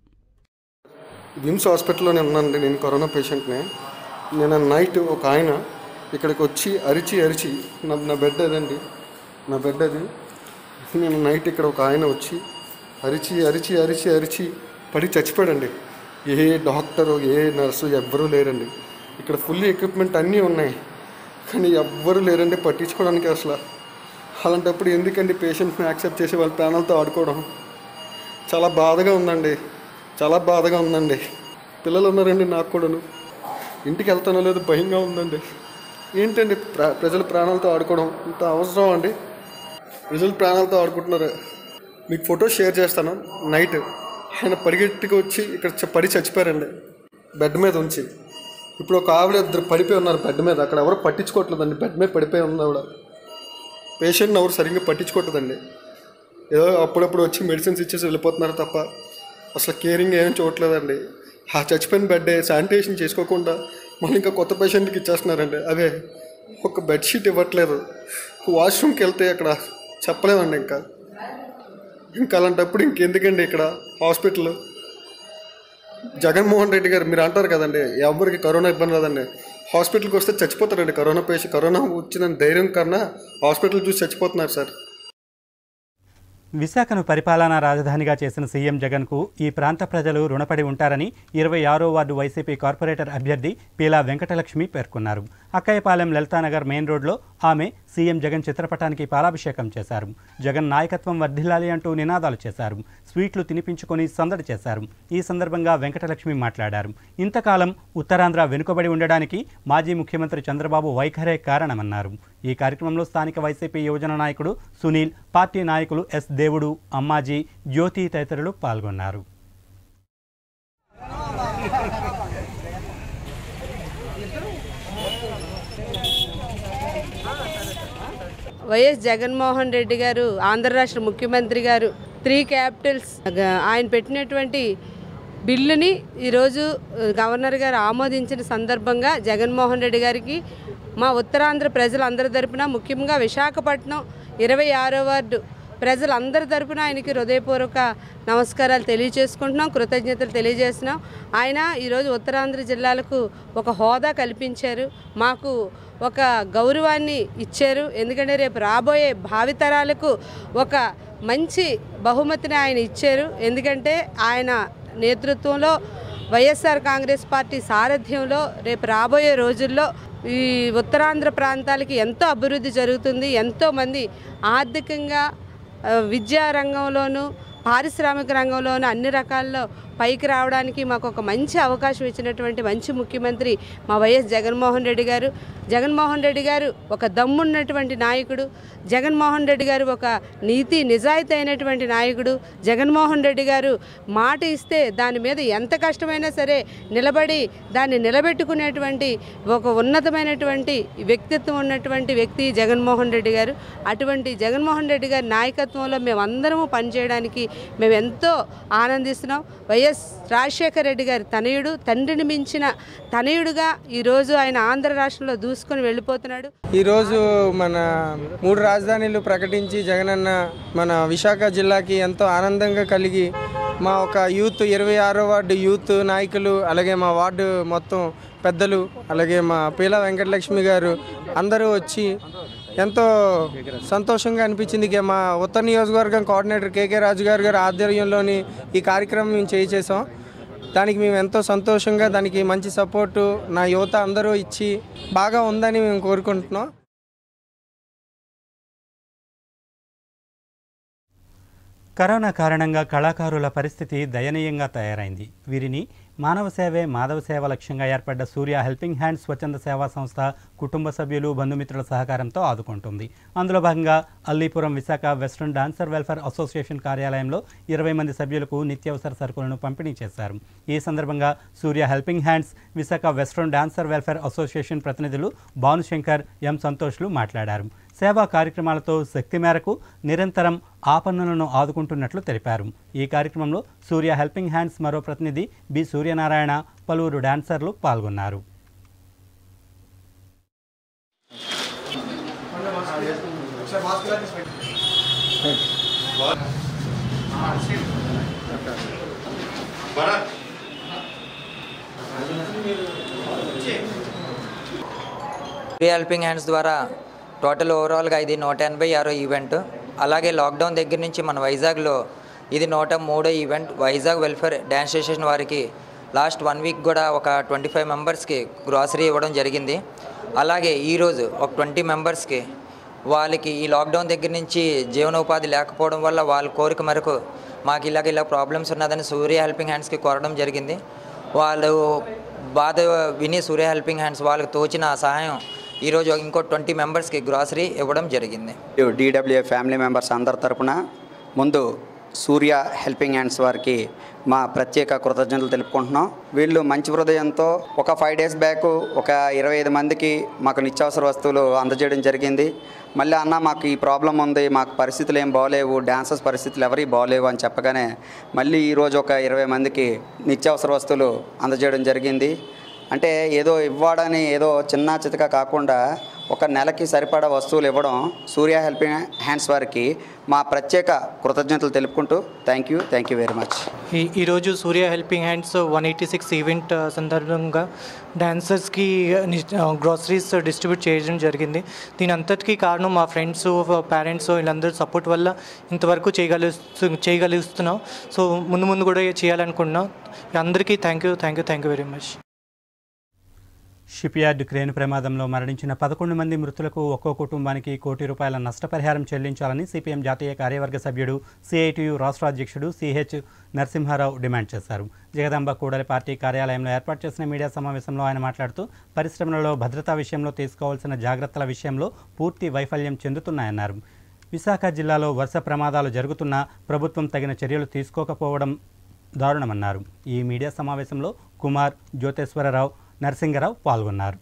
విమ్స్ హాస్పిటల్లోనే ఉన్నానండి. నేను కరోనా పేషెంట్ని. నేను నైట్ ఒక ఆయన ఇక్కడికి వచ్చి అరిచి అరిచి నా నా బెడ్ అదండి, నా బెడ్ అది. నేను నైట్ ఇక్కడ ఒక ఆయన వచ్చి అరిచి అరిచి అరిచి అరిచి పడి చచ్చిపోయాడండి. ఏ డాక్టరు ఏ నర్సు ఎవ్వరూ లేరండి. ఇక్కడ ఫుల్ ఎక్విప్మెంట్ అన్నీ ఉన్నాయి, కానీ ఎవ్వరూ లేరండి పట్టించుకోవడానికి. అసలు అలాంటప్పుడు ఎందుకండి పేషెంట్ని యాక్సెప్ట్ చేసి వాళ్ళ ప్రాణాలతో ఆడుకోవడం? చాలా బాధగా ఉందండి, చాలా బాధగా ఉందండి. పిల్లలు ఉన్నారండి, నాకు కూడాను. ఇంటికి వెళ్తానో లేదు భయంగా ఉందండి. ఏంటండి ప్ర ప్రజల ప్రాణాలతో ఆడుకోవడం ఇంత అవసరం అండి? ప్రజలు ప్రాణాలతో ఆడుకుంటున్నారు. మీకు ఫోటో షేర్ చేస్తాను. నైట్ ఆయన పరిగెట్టుకు వచ్చి ఇక్కడ పడి చచ్చిపోయారండి బెడ్ మీద ఉంచి. ఇప్పుడు ఒక ఆవిడ ఇద్దరు పడిపోయి ఉన్నారు బెడ్ మీద. అక్కడ ఎవరు పట్టించుకోవట్లేదండి. బెడ్ మీద పడిపోయి ఉంది ఆవిడ. పేషెంట్ని ఎవరు సరిగ్గా పట్టించుకోవట్లేదండి. ఏదో అప్పుడప్పుడు వచ్చి మెడిసిన్స్ ఇచ్చేసి వెళ్ళిపోతున్నారు తప్ప అసలు కేరింగ్ ఏం చూడట్లేదండి. ఆ చచ్చిపోయిన బెడ్ శానిటేషన్ చేసుకోకుండా మళ్ళీ ఇంకా కొత్త పేషెంట్కి ఇచ్చేస్తున్నారండి. అదే ఒక బెడ్షీట్ ఇవ్వట్లేదు. వాష్రూమ్కి వెళ్తే అక్కడ చెప్పలేదండి. ఇంకా ఇంకా అలాంటప్పుడు ఇంకెందుకండి ఇక్కడ హాస్పిటల్? జగన్మోహన్ రెడ్డి గారు మీరు అంటారు కదండి ఎవరికి కరోనా ఇబ్బంది రాదండి. హాస్పిటల్కి వస్తే చచ్చిపోతారండి కరోనా పేషెంట్. కరోనా వచ్చిన ధైర్యం కన్నా హాస్పిటల్ చూసి చచ్చిపోతున్నారు సార్. విశాఖను పరిపాలనా రాజధానిగా చేసిన సీఎం జగన్కు ఈ ప్రాంత ప్రజలు రుణపడి ఉంటారని ఇరవై ఆరో వార్డు వైసీపీ కార్పొరేటర్ అభ్యర్థి పీలా వెంకటలక్ష్మి పేర్కొన్నారు. అక్కయ్యపాలెం లలితానగర్ మెయిన్ రోడ్లో ఆమె సీఎం జగన్ చిత్రపటానికి పాలాభిషేకం చేశారు. జగన్ నాయకత్వం వర్ధిల్లాలి అంటూ నినాదాలు చేశారు. స్వీట్లు తినిపించుకొని సందడి చేశారు. ఈ సందర్భంగా వెంకటలక్ష్మి మాట్లాడారు. ఇంతకాలం ఉత్తరాంధ్ర వెనుకబడి ఉండడానికి మాజీ ముఖ్యమంత్రి చంద్రబాబు వైఖరే కారణమన్నారు. ఈ కార్యక్రమంలో స్థానిక వైసీపీ యువజన నాయకుడు సునీల్, పార్టీ నాయకులు ఎస్ దేవుడు, అమ్మాజీ, జ్యోతి తదితరులు పాల్గొన్నారు. వైఎస్ జగన్మోహన్ రెడ్డి గారు ఆంధ్ర రాష్ట్ర ముఖ్యమంత్రి గారు త్రీ క్యాపిటల్స్ ఆయన పెట్టినటువంటి బిల్లుని ఈరోజు గవర్నర్ గారు ఆమోదించిన సందర్భంగా జగన్మోహన్ రెడ్డి గారికి మా ఉత్తరాంధ్ర ప్రజలందరి తరపున, ముఖ్యంగా విశాఖపట్నం ఇరవై ఆరో వార్డు ప్రజలందరి తరపున ఆయనకి హృదయపూర్వక నమస్కారాలు తెలియజేసుకుంటున్నాం, కృతజ్ఞతలు తెలియజేస్తున్నాం. ఆయన ఈరోజు ఉత్తరాంధ్ర జిల్లాలకు ఒక హోదా కల్పించారు, మాకు ఒక గౌరవాన్ని ఇచ్చారు. ఎందుకంటే రేపు రాబోయే భావితరాలకు ఒక మంచి బహుమతిని ఆయన ఇచ్చారు. ఎందుకంటే ఆయన నేతృత్వంలో వైఎస్ఆర్ కాంగ్రెస్ పార్టీ సారథ్యంలో రేపు రాబోయే రోజుల్లో ఈ ఉత్తరాంధ్ర ప్రాంతాలకి ఎంతో అభివృద్ధి జరుగుతుంది. ఎంతోమంది ఆర్థికంగా, విద్యా రంగంలోనూ, పారిశ్రామిక రంగంలోనూ అన్ని రకాల్లో పైకి రావడానికి మాకు ఒక మంచి అవకాశం ఇచ్చినటువంటి మంచి ముఖ్యమంత్రి మా వైఎస్ జగన్మోహన్ రెడ్డి గారు. జగన్మోహన్ రెడ్డి గారు ఒక దమ్మున్నటువంటి నాయకుడు. జగన్మోహన్ రెడ్డి గారు ఒక నీతి నిజాయితీ అయినటువంటి నాయకుడు. జగన్మోహన్ రెడ్డి గారు మాట ఇస్తే దాని మీద ఎంత కష్టమైనా సరే నిలబడి దాన్ని నిలబెట్టుకునేటువంటి ఒక ఉన్నతమైనటువంటి వ్యక్తిత్వం ఉన్నటువంటి వ్యక్తి జగన్మోహన్ రెడ్డి గారు. అటువంటి జగన్మోహన్ రెడ్డి గారి నాయకత్వంలో మేమందరము పనిచేయడానికి మేము ఎంతో ఆనందిస్తున్నాం. వైఎస్ రాజశేఖర రెడ్డి గారి తనయుడు, తండ్రిని మించిన తనయుడుగా ఈరోజు ఆయన ఆంధ్ర రాష్ట్రంలో దూసుకొని వెళ్ళిపోతున్నాడు. ఈరోజు మన మూడు రాజధానులు ప్రకటించి జగనన్న మన విశాఖ జిల్లాకి ఎంతో ఆనందంగా కలిగి మా ఒక యూత్ ఇరవై ఆరో వార్డు యూత్ నాయకులు, అలాగే మా వార్డు మొత్తం పెద్దలు, అలాగే మా పీలా వెంకటలక్ష్మి గారు అందరూ వచ్చి ఎంతో సంతోషంగా అనిపించింది. మా ఉత్తర నియోజకవర్గం కోఆర్డినేటర్ కేకే రాజు గారు గారి ఆధ్వర్యంలోని ఈ కార్యక్రమం మేము చేసేసాం. దానికి మేము ఎంతో సంతోషంగా, దానికి మంచి సపోర్టు నా యువత అందరూ ఇచ్చి బాగా ఉందని మేము కోరుకుంటున్నాం. కరోనా కారణంగా కళాకారుల పరిస్థితి దయనీయంగా తయారైంది. వీరిని మానవ సేవే మాధవ సేవ లక్ష్యంగా ఏర్పడ్డ సూర్య హెల్పింగ్ హ్యాండ్స్ స్వచ్ఛంద సేవా సంస్థ కుటుంబ సభ్యులు, బంధుమిత్రుల సహకారంతో ఆదుకుంటుంది. అందులో భాగంగా Allipuram Visakha western dancer welfare association కార్యాలయంలో ఇరవై మంది సభ్యులకు నిత్యావసర సరుకులను పంపిణీ చేశారు. ఈ సందర్భంగా Surya helping hands Visakha western dancer welfare association ప్రతినిధులు భానుశంకర్, ఎం సంతోష్లు మాట్లాడారు. సేవా కార్యక్రమాలతో శక్తి మేరకు నిరంతరం ఆపన్నులను ఆదుకుంటున్నట్లు తెలిపారు. ఈ కార్యక్రమంలో సూర్య హెల్పింగ్ హ్యాండ్స్ మరో ప్రతినిధి బి సూర్యనారాయణ, పలువురు డాన్సర్లు పాల్గొన్నారు. సూర్య హెల్పింగ్ హ్యాండ్స్ ద్వారా టోటల్ ఓవరాల్గా ఇది నూట ఎనభై ఆరో ఈవెంట్. అలాగే లాక్డౌన్ దగ్గర నుంచి మన వైజాగ్లో ఇది నూట మూడో event. Vizag welfare dance station వారికి లాస్ట్ వన్ వీక్ కూడా ఒక ట్వంటీ ఫైవ్ మెంబర్స్కి గ్రాసరీ ఇవ్వడం జరిగింది. అలాగే ఈరోజు ఒక ట్వంటీ మెంబర్స్కి వాళ్ళకి ఈ లాక్డౌన్ దగ్గర నుంచి జీవనోపాధి లేకపోవడం వల్ల వాళ్ళ కోరిక మేరకు మాకు ఇలాగ ఇలా ప్రాబ్లమ్స్ ఉన్నదని సూర్య హెల్పింగ్ హ్యాండ్స్కి కోరడం జరిగింది. వాళ్ళు బాధ విని సూర్య హెల్పింగ్ హ్యాండ్స్ వాళ్ళకి తోచిన సహాయం ఈరోజు ఇంకో ట్వంటీ మెంబర్స్కి గ్రాసరీ ఇవ్వడం జరిగింది. డీడబ్ల్యూఏ ఫ్యామిలీ మెంబర్స్ అందరి తరపున ముందు సూర్య హెల్పింగ్ హ్యాండ్స్ వారికి మా ప్రత్యేక కృతజ్ఞతలు తెలుపుకుంటున్నాం. వీళ్ళు మంచి హృదయంతో ఒక ఫైవ్ డేస్ బ్యాక్ ఒక ఇరవై ఐదు మందికి మాకు నిత్యావసర వస్తువులు అందజేయడం జరిగింది. మళ్ళీ అన్న మాకు ఈ ప్రాబ్లం ఉంది, మాకు పరిస్థితులు ఏం బాగోలేవు, డాన్సర్స్ పరిస్థితులు ఎవరి బాగోలేవు అని చెప్పగానే మళ్ళీ ఈరోజు ఒక ఇరవై మందికి నిత్యావసర వస్తువులు అందజేయడం జరిగింది. అంటే ఏదో ఇవ్వడని ఏదో చిన్న చితక కాకుండా ఒక నెలకి సరిపడా వస్తువులు ఇవ్వడం సూర్య హెల్పింగ్ హ్యాండ్స్ వారికి మా ప్రత్యేక కృతజ్ఞతలు తెలుపుకుంటూ thank you thank you very much. ఈ ఈరోజు Surya helping hands one eighty six event సందర్భంగా డాన్సర్స్కి గ్రాసరీస్ డిస్ట్రిబ్యూట్ చేయడం జరిగింది. దీని అంతటికీ కారణం మా ఫ్రెండ్స్, పేరెంట్స్ వీళ్ళందరూ సపోర్ట్ వల్ల ఇంతవరకు చేయగలు చేయగలుగుతున్నాం. సో ముందు ముందు కూడా చేయాలనుకుంటున్నాం. అందరికీ thank you thank you thank you very much. Shipyard crane ప్రమాదంలో మరణించిన పదకొండు మంది మృతులకు ఒక్కో కుటుంబానికి కోటి రూపాయల నష్టపరిహారం చెల్లించాలని సిపిఎం జాతీయ కార్యవర్గ సభ్యుడు, సిఐటియు రాష్ట్ర అధ్యక్షుడు సిహెచ్ నరసింహారావు డిమాండ్ చేశారు. జగదాంబ కూడలి పార్టీ కార్యాలయంలో ఏర్పాటు చేసిన మీడియా సమావేశంలో ఆయన మాట్లాడుతూ పరిశ్రమలలో భద్రతా విషయంలో తీసుకోవాల్సిన జాగ్రత్తల విషయంలో పూర్తి వైఫల్యం చెందుతున్నాయన్నారు. విశాఖ జిల్లాలో వరుస ప్రమాదాలు జరుగుతున్నా ప్రభుత్వం తగిన చర్యలు తీసుకోకపోవడం దారుణమన్నారు. ఈ మీడియా సమావేశంలో కుమార్, జ్యోతేశ్వరరావు, నరసింగరావు పాల్గొన్నారు.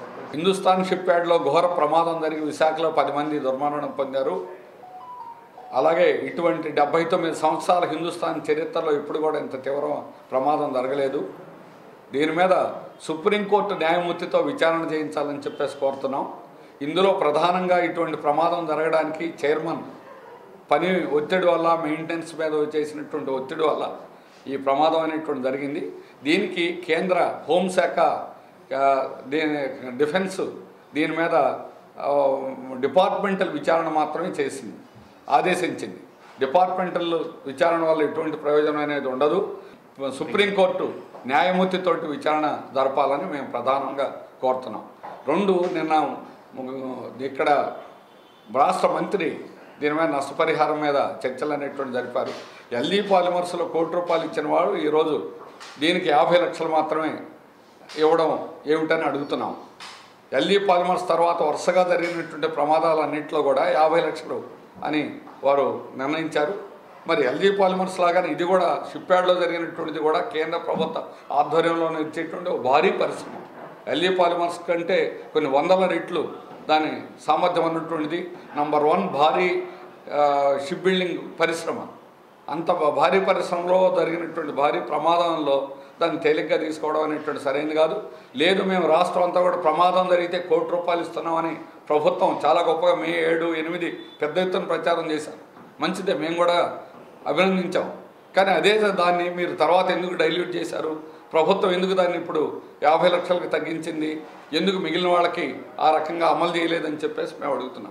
హిందుస్థాన్ షిప్ యార్డ్లో ఘోర ప్రమాదం జరిగి విశాఖలో పది మంది దుర్మరణం పొందారు. అలాగే ఇటువంటి డెబ్బై తొమ్మిది సంవత్సరాల హిందుస్థాన్ చరిత్రలో ఇప్పుడు కూడా ఇంత తీవ్ర ప్రమాదం జరగలేదు. దీని మీద సుప్రీంకోర్టు న్యాయమూర్తితో విచారణ చేయించాలని చెప్పేసి కోరుతున్నాం. ఇందులో ప్రధానంగా ఇటువంటి ప్రమాదం జరగడానికి చైర్మన్ పని ఒత్తిడి వల్ల, మెయింటెనెన్స్ మీద చేసినటువంటి ఒత్తిడి వల్ల ఈ ప్రమాదం అనేటువంటి జరిగింది. దీనికి కేంద్ర హోంశాఖ, దీని డిఫెన్స్ దీని మీద డిపార్ట్మెంటల్ విచారణ మాత్రమే చేసింది, ఆదేశించింది. డిపార్ట్మెంటల్ విచారణ వల్ల ఎటువంటి ప్రయోజనం అనేది ఉండదు. సుప్రీంకోర్టు న్యాయమూర్తితోటి విచారణ జరపాలని మేము ప్రధానంగా కోరుతున్నాం. రెండు, నిన్న ఇక్కడ రాష్ట్ర మంత్రి దీని మీద నష్టపరిహారం మీద చర్చలు అనేటువంటి జరిపారు. ఎల్ఈ పాలిమర్స్లో కోటి రూపాయలు ఇచ్చిన వాడు ఈరోజు దీనికి యాభై లక్షలు మాత్రమే ఇవ్వడం ఏమిటని అడుగుతున్నాం. ఎల్ఈ పాలిమర్స్ తర్వాత వరుసగా జరిగినటువంటి ప్రమాదాలన్నింటిలో కూడా యాభై లక్షలు అని వారు నిర్ణయించారు. మరి ఎల్జీ పాలిమర్స్ లాగానే ఇది కూడా షిప్ యార్డ్లో జరిగినటువంటిది కూడా కేంద్ర ప్రభుత్వ ఆధ్వర్యంలో ఇచ్చేటువంటి భారీ పరిశ్రమ. ఎల్జీ పాలిమర్స్ కంటే కొన్ని వందల రెట్లు దాని సామర్థ్యం అన్నటువంటిది. నంబర్ వన్ భారీ షిప్ బిల్డింగ్ పరిశ్రమ. అంత భారీ పరిశ్రమలో జరిగినటువంటి భారీ ప్రమాదంలో దాన్ని తేలిగ్గా తీసుకోవడం అనేటువంటి సరైనది కాదు. లేదు, మేము రాష్ట్రం అంతా కూడా ప్రమాదం జరిగితే కోటి రూపాయలు ఇస్తున్నామని ప్రభుత్వం చాలా గొప్పగా మే ఏడు ఎనిమిది పెద్ద ఎత్తున ప్రచారం చేశారు. మంచిదే, మేము కూడా అభినందించాం. కానీ అదే దాన్ని మీరు తర్వాత ఎందుకు డైల్యూట్ చేశారు? ప్రభుత్వం ఎందుకు దాన్ని ఇప్పుడు యాభై లక్షలకు తగ్గించింది? ఎందుకు మిగిలిన వాళ్ళకి ఆ రకంగా అమలు చేయలేదని చెప్పేసి మేము అడుగుతున్నాం.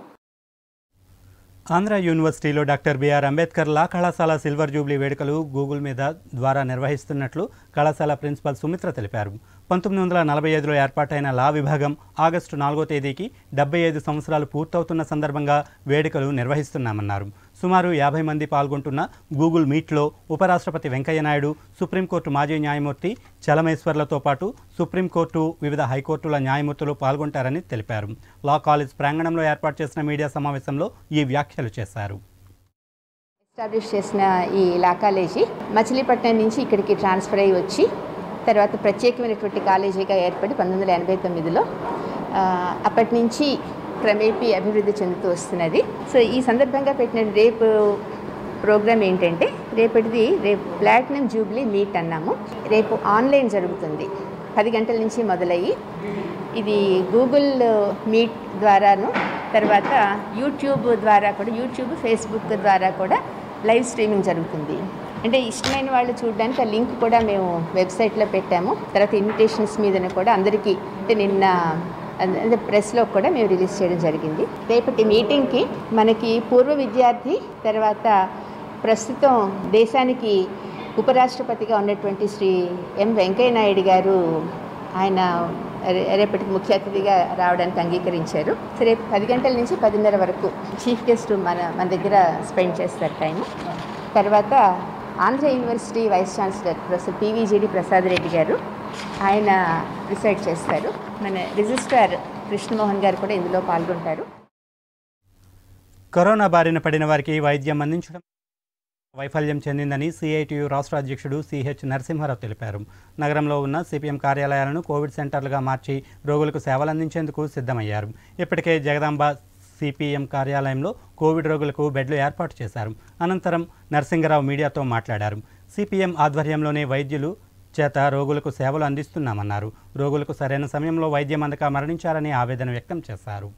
ఆంధ్ర యూనివర్సిటీలో డాక్టర్ బిఆర్ అంబేద్కర్ లా కళాశాల సిల్వర్ జూబ్లీ వేడుకలు గూగుల్ మీద ద్వారా నిర్వహిస్తున్నట్లు కళాశాల ప్రిన్సిపల్ సుమిత్ర తెలిపారు. పంతొమ్మిది వందల నలభై ఐదులో ఏర్పాటైన లా విభాగం ఆగస్టు నాలుగో తేదీకి డెబ్బై ఐదు సంవత్సరాలు పూర్తవుతున్న సందర్భంగా వేడుకలు నిర్వహిస్తున్నామన్నారు. సుమారు యాభై మంది పాల్గొంటున్న గూగుల్ మీట్లో ఉపరాష్ట్రపతి వెంకయ్యనాయుడు, సుప్రీంకోర్టు మాజీ న్యాయమూర్తి చలమేశ్వర్లతో పాటు సుప్రీంకోర్టు, వివిధ హైకోర్టుల న్యాయమూర్తులు పాల్గొంటారని తెలిపారు. లా కాలేజ్ ప్రాంగణంలో ఏర్పాటు చేసిన మీడియా సమావేశంలో ఈ వ్యాఖ్యలు చేశారు. ఎస్టాబ్లిష్ చేసిన ఈ లా కాలేజీ మచిలీపట్నం నుంచి ఇక్కడికి ట్రాన్స్ఫర్ అయ్యి వచ్చి తర్వాత ప్రత్యేకమైనటువంటి కాలేజీగా ఏర్పడి పంతొమ్మిది వందల ఎనభై తొమ్మిదిలో అప్పటి నుంచి క్రమేపీ అభివృద్ధి చెందుతూ వస్తున్నది. సో ఈ సందర్భంగా పెట్టిన రేపు ప్రోగ్రామ్ ఏంటంటే రేపటిది రేపు ప్లాటినం జూబ్లీ మీట్ అన్నాము. రేపు ఆన్లైన్ జరుగుతుంది, పది గంటల నుంచి మొదలయ్యి ఇది గూగుల్ మీట్ ద్వారాను తర్వాత యూట్యూబ్ ద్వారా కూడా యూట్యూబ్ ఫేస్బుక్ ద్వారా కూడా లైవ్ స్ట్రీమింగ్ జరుగుతుంది. అంటే ఇష్టమైన వాళ్ళు చూడడానికి ఆ లింక్ కూడా మేము వెబ్సైట్లో పెట్టాము. తర్వాత ఇన్విటేషన్స్ మీదనే కూడా అందరికీ అంటే నిన్న అంటే ప్రెస్లో కూడా మేము రిలీజ్ చేయడం జరిగింది. రేపటి మీటింగ్కి మనకి పూర్వ విద్యార్థి తర్వాత ప్రస్తుతం దేశానికి ఉపరాష్ట్రపతిగా ఉన్నటువంటి శ్రీ ఎం వెంకయ్యనాయుడు గారు ఆయన రేపటికి ముఖ్య అతిథిగా రావడానికి అంగీకరించారు. సో రేపు పది గంటల నుంచి పదిన్నర వరకు చీఫ్ గెస్ట్ మన మన దగ్గర స్పెండ్ చేస్తారు టైము. తర్వాత Andhra university vice chancellor professor P V G D Prasad Reddy గారు ఆయన రిసైడ్ చేస్తారు. మన రిజిస్ట్రార్ కృష్ణమోహన్ గారు కూడా ఇందులో పాల్గొంటారు. కరోనా బారిన పడిన వారికి వైద్యం అందించడం వైఫల్యం చెందిందని సిఐటియు రాష్ట్ర అధ్యక్షుడు సిహెచ్ నరసింహారావు తెలిపారు. నగరంలో ఉన్న సిపిఎం కార్యాలయాలను కోవిడ్ సెంటర్లుగా మార్చి రోగులకు సేవలు అందించేందుకు సిద్ధమయ్యారు. ఇప్పటికే జగదాంబ సిపిఎం కార్యాలయంలో కోవిడ్ రోగులకు బెడ్లు ఏర్పాటు చేశారు. అనంతరం నరసింగరావు మీడియాతో మాట్లాడారు. సిపిఎం ఆధ్వర్యంలోనే వైద్యులు చేత రోగులకు సేవలు అందిస్తున్నామన్నారు. రోగులకు సరైన సమయంలో వైద్యం అందక మరణించారని ఆవేదన వ్యక్తం చేశారు.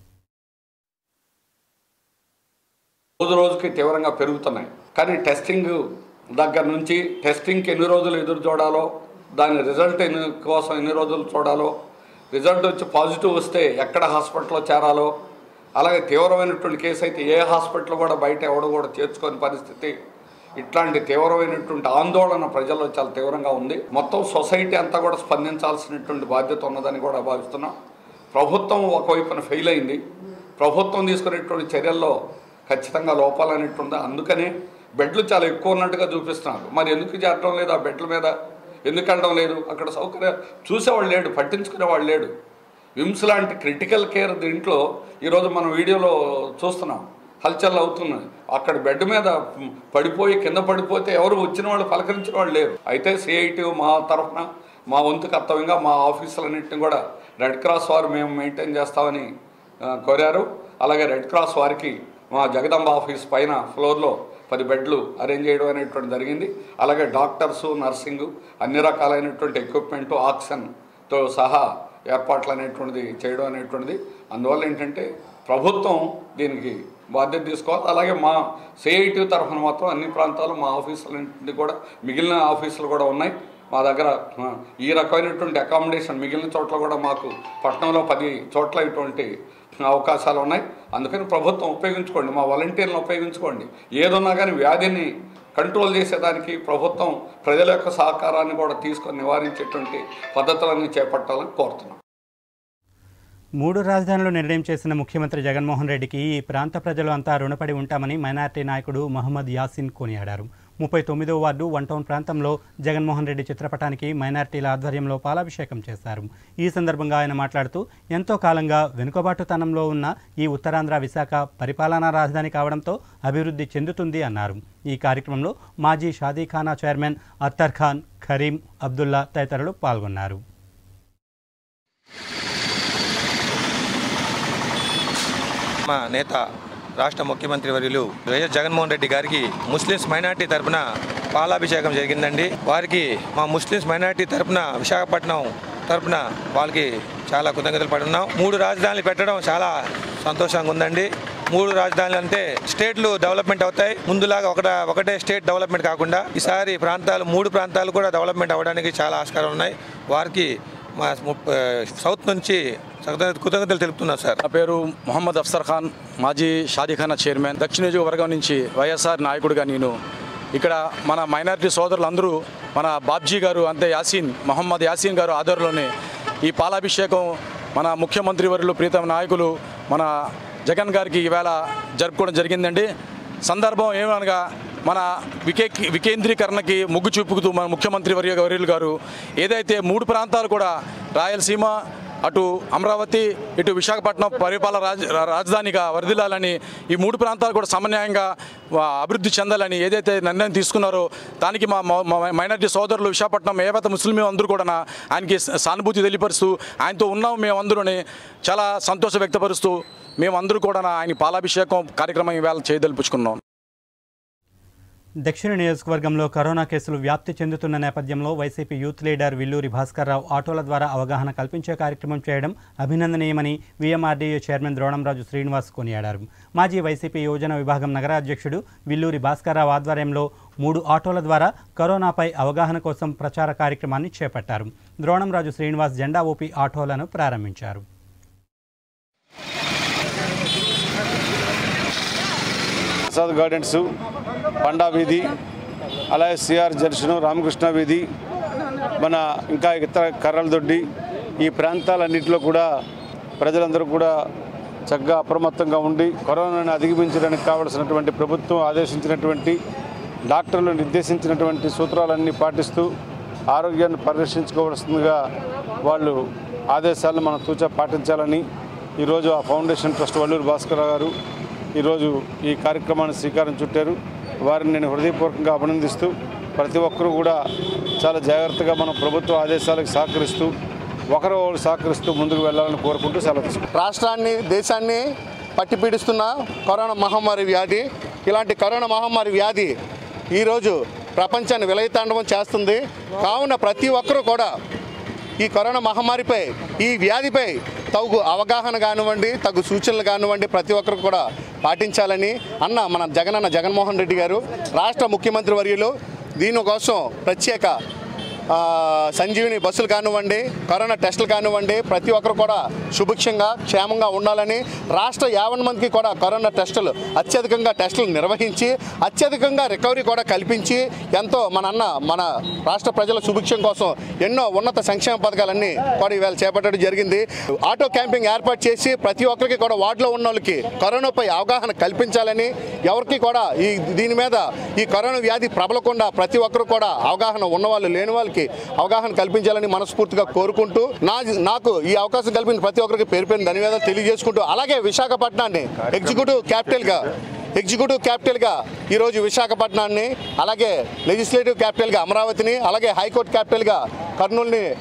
రోజు రోజుకి తీవ్రంగా పెరుగుతున్నాయి. కానీ టెస్టింగ్ దగ్గర నుంచి టెస్టింగ్కి ఎన్ని రోజులు ఎదురు చూడాలో, దాని రిజల్ట్ ఎన్ని కోసం ఎన్ని రోజులు చూడాలో, రిజల్ట్ వచ్చి పాజిటివ్ వస్తే ఎక్కడ హాస్పిటల్లో చేరాలో, అలాగే తీవ్రమైనటువంటి కేసు అయితే ఏ హాస్పిటల్ కూడా బయట ఎవడు కూడా చేర్చుకోని పరిస్థితి, ఇట్లాంటి తీవ్రమైనటువంటి ఆందోళన ప్రజల్లో చాలా తీవ్రంగా ఉంది. మొత్తం సొసైటీ అంతా కూడా స్పందించాల్సినటువంటి బాధ్యత ఉన్నదని కూడా భావిస్తున్నాం. ప్రభుత్వం ఒకవైపున ఫెయిల్ అయింది. ప్రభుత్వం తీసుకునేటువంటి చర్యల్లో ఖచ్చితంగా లోపాలు అనేటువంటి, అందుకనే బెడ్లు చాలా ఎక్కువ ఉన్నట్టుగా చూపిస్తున్నారు. మరి ఎందుకు చేరడం లేదు? ఆ బెడ్ల మీద ఎందుకు వెళ్ళడం లేదు? అక్కడ సౌకర్యం చూసేవాళ్ళు లేడు, పట్టించుకునేవాళ్ళు లేడు. విమ్స్ లాంటి క్రిటికల్ కేర్ దీంట్లో ఈరోజు మనం వీడియోలో చూస్తున్నాం, హల్చల్ అవుతున్నాయి. అక్కడ బెడ్ మీద పడిపోయి కింద పడిపోతే ఎవరు వచ్చిన వాళ్ళు పలకరించిన వాళ్ళు లేరు. అయితే సిఐటి మా తరఫున మా వంతు కర్తవ్యంగా మా ఆఫీసులన్నింటినీ కూడా రెడ్ క్రాస్ వారు మేము మెయింటైన్ చేస్తామని కోరారు. అలాగే రెడ్ క్రాస్ వారికి మా జగదంబ ఆఫీస్ పైన ఫ్లోర్లో పది బెడ్లు అరేంజ్ చేయడం అనేటువంటి జరిగింది. అలాగే డాక్టర్సు, నర్సింగు, అన్ని రకాలైనటువంటి ఎక్విప్మెంటు, ఆక్సిజన్తో సహా ఏర్పాట్లు అనేటువంటిది చేయడం అనేటువంటిది. అందువల్ల ఏంటంటే ప్రభుత్వం దీనికి బాధ్యత తీసుకోవాలి. అలాగే మా సిఐటి తరఫున మాత్రం అన్ని ప్రాంతాలు మా ఆఫీసులన్నింటినీ కూడా మిగిలిన ఆఫీసులు కూడా ఉన్నాయి. మా దగ్గర ఈ రకమైనటువంటి అకామిడేషన్ మిగిలిన చోట్ల కూడా మాకు పట్టణంలో పది చోట్ల ఇటువంటి అవకాశాలు ఉన్నాయి. అందుకని ప్రభుత్వం ఉపయోగించుకోండి, మా వాలంటీర్లను ఉపయోగించుకోండి. ఏదున్నా కానీ వ్యాధిని కంట్రోల్ చేసేదానికి ప్రభుత్వం ప్రజల యొక్క సహకారాన్ని కూడా తీసుకొని నివారించేటువంటి పద్ధతులన్నీ చేపట్టాలని కోరుతున్నాం. మూడు రాజధానులు నిర్ణయం చేసిన ముఖ్యమంత్రి జగన్మోహన్ రెడ్డికి ఈ ప్రాంత ప్రజలు అంతా రుణపడి ఉంటామని మైనార్టీ నాయకుడు మహమ్మద్ యాసిన్ కొనియాడారు. ముప్పై తొమ్మిదో వార్డు వన్ టౌన్ ప్రాంతంలో జగన్మోహన్ రెడ్డి చిత్రపటానికి మైనార్టీల ఆధ్వర్యంలో పాలాభిషేకం చేశారు. ఈ సందర్భంగా ఆయన మాట్లాడుతూ ఎంతో కాలంగా వెనుకబాటుతనంలో ఉన్న ఈ ఉత్తరాంధ్ర విశాఖ పరిపాలనా రాజధాని కావడంతో అభివృద్ధి చెందుతుంది అన్నారు. ఈ కార్యక్రమంలో మాజీ షాదీఖానా చైర్మన్ అత్తర్ ఖాన్, కరీం, అబ్దుల్లా తదితరులు పాల్గొన్నారు. మా నేత రాష్ట్ర ముఖ్యమంత్రి వర్యులు వైఎస్ జగన్మోహన్ రెడ్డి గారికి ముస్లిమ్స్ మైనార్టీ తరఫున పాలాభిషేకం జరిగిందండి. వారికి మా ముస్లిమ్స్ మైనార్టీ తరఫున విశాఖపట్నం తరఫున వాళ్ళకి చాలా కృతజ్ఞతలు పడి ఉన్నాం. మూడు రాజధానులు పెట్టడం చాలా సంతోషంగా ఉందండి. మూడు రాజధానులు అంటే స్టేట్లు డెవలప్మెంట్ అవుతాయి. ముందులాగా ఒకట ఒకటే స్టేట్ డెవలప్మెంట్ కాకుండా ఈసారి ప్రాంతాలు మూడు ప్రాంతాలు కూడా డెవలప్మెంట్ అవ్వడానికి చాలా ఆస్కారం ఉన్నాయి. వారికి మా సౌత్ నుంచి కృతజ్ఞతలు తెలుపుతున్నారు సార్. నా పేరు మొహమ్మద్ అఫ్సర్ ఖాన్, మాజీ షాదీఖానా చైర్మన్. దక్షిణ నియోజకవర్గం నుంచి వైఎస్ఆర్ నాయకుడిగా నేను ఇక్కడ మన మైనారిటీ సోదరులందరూ మన బాబ్జీ గారు అంతే యాసీన్ మొహమ్మద్ యాసీన్ గారు ఆధ్వర్యంలోనే ఈ పాలాభిషేకం మన ముఖ్యమంత్రి వర్యులు ప్రీతం నాయకులు మన జగన్ గారికి ఈవేళ జరుపుకోవడం జరిగిందండి. సందర్భం ఏమనగా మన వికే వికేంద్రీకరణకి మొగ్గు చూపుతూ మన ముఖ్యమంత్రి వర్య వర్యులు గారు ఏదైతే మూడు ప్రాంతాలు కూడా రాయలసీమ, అటు అమరావతి, ఇటు విశాఖపట్నం పరిపాలన రాజ రాజధానిగా వరదిల్లాలని, ఈ మూడు ప్రాంతాలు కూడా సమన్వయంగా అభివృద్ధి చెందాలని ఏదైతే నిర్ణయం తీసుకున్నారో దానికి మా మైనారిటీ సోదరులు విశాఖపట్నం ఏవైతే ముస్లిం అందరూ కూడా ఆయనకి సానుభూతి తెలియపరుస్తూ ఆయనతో ఉన్నాం మేమందరూని చాలా సంతోషం వ్యక్తపరుస్తూ మేమందరూ కూడా ఆయన పాలాభిషేకం కార్యక్రమం ఈవేళ చేయదలుపుకున్నాం. దక్షిణ నియోజకవర్గంలో కరోనా కేసులు వ్యాప్తి చెందుతున్న నేపథ్యంలో వైసీపీ యూత్ లీడర్ విల్లూరి భాస్కర్రావు ఆటోల ద్వారా అవగాహన కల్పించే కార్యక్రమం చేయడం అభినందనీయమని వీఎంఆర్డీఏ చైర్మన్ ద్రోణంరాజు శ్రీనివాస్ కొనియాడారు. మాజీ వైసీపీ యువజన విభాగం నగర అధ్యక్షుడు విల్లూరి భాస్కర్రావు ఆధ్వర్యంలో మూడు ఆటోల ద్వారా కరోనాపై అవగాహన కోసం ప్రచార కార్యక్రమాన్ని చేపట్టారు. ద్రోణంరాజు శ్రీనివాస్ జెండా ఊపి ఆటోలను ప్రారంభించారు. ప్రసాద్ గార్డెన్స్, పండా వీధి, అలాగే సిఆర్ జంక్షన్, రామకృష్ణ వీధి, మన ఇంకా ఇతర కర్రలదొడ్డి, ఈ ప్రాంతాలన్నింటిలో కూడా ప్రజలందరూ కూడా చక్కగా అప్రమత్తంగా ఉండి కరోనాను అధిగమించడానికి కావలసినటువంటి ప్రభుత్వం ఆదేశించినటువంటి డాక్టర్లు నిర్దేశించినటువంటి సూత్రాలన్నీ పాటిస్తూ ఆరోగ్యాన్ని పరిరక్షించుకోవాల్సిందిగా వాళ్ళు ఆదేశాలను మనం తూచా పాటించాలని ఈరోజు ఆ ఫౌండేషన్ ట్రస్ట్ వల్లూరి భాస్కర్ గారు ఈరోజు ఈ కార్యక్రమాన్ని శ్రీకారం చుట్టారు. వారిని నేను హృదయపూర్వకంగా అభినందిస్తూ ప్రతి ఒక్కరూ కూడా చాలా జాగ్రత్తగా మనం ప్రభుత్వ ఆదేశాలకు సహకరిస్తూ ఒకరు సహకరిస్తూ ముందుకు వెళ్ళాలని కోరుకుంటూ సెలవు తీసుకుంటాం. రాష్ట్రాన్ని, దేశాన్ని పట్టిపీడిస్తున్న కరోనా మహమ్మారి వ్యాధి, ఇలాంటి కరోనా మహమ్మారి వ్యాధి ఈరోజు ప్రపంచాన్ని విలయతాండవం చేస్తుంది. కావున ప్రతి ఒక్కరూ కూడా ఈ కరోనా మహమ్మారిపై, ఈ వ్యాధిపై తగు అవగాహన కానివ్వండి, తగు సూచనలు కానివ్వండి ప్రతి ఒక్కరు కూడా పాటించాలని అన్న మన జగనన్న జగన్మోహన్ రెడ్డి గారు రాష్ట్ర ముఖ్యమంత్రి వర్యులు దీనికోసం ప్రత్యేక సంజీవిని బస్సులు కానివ్వండి, కరోనా టెస్టులు కానివ్వండి ప్రతి ఒక్కరు కూడా సుభిక్షంగా క్షేమంగా ఉండాలని రాష్ట్ర యావన్ మందికి కూడా కరోనా టెస్టులు అత్యధికంగా టెస్టులు నిర్వహించి అత్యధికంగా రికవరీ కూడా కల్పించి ఎంతో మన అన్న మన రాష్ట్ర ప్రజల సుభిక్షం కోసం ఎన్నో ఉన్నత సంక్షేమ పథకాలన్నీ కూడా ఇవాళ చేపట్టడం జరిగింది. ఆటో క్యాంపింగ్ ఏర్పాటు చేసి ప్రతి ఒక్కరికి కూడా వార్డులో ఉన్న వాళ్ళకి కరోనాపై అవగాహన కల్పించాలని, ఎవరికి కూడా ఈ దీని మీద ఈ కరోనా వ్యాధి ప్రబలకుండా ప్రతి ఒక్కరు కూడా అవగాహన ఉన్నవాళ్ళు లేని వాళ్ళకి అవగాహన కల్పించాలని మనస్ఫూర్తిగా కోరుకుంటూ నా నాకు ఈ అవకాశం కల్పించిన ప్రతి ఒక్కరికి పేరు పేరు ధన్యవాదాలు తెలియజేసుకుంటూ అలాగే విశాఖపట్నాన్ని ఎగ్జిక్యూటివ్ క్యాపిటల్గా ఎగ్జిక్యూటివ్ క్యాపిటల్గా ఈరోజు విశాఖపట్నాన్ని, అలాగే లెజిస్లేటివ్ క్యాపిటల్గా అమరావతిని, అలాగే హైకోర్టు క్యాపిటల్గా కర్నూలుని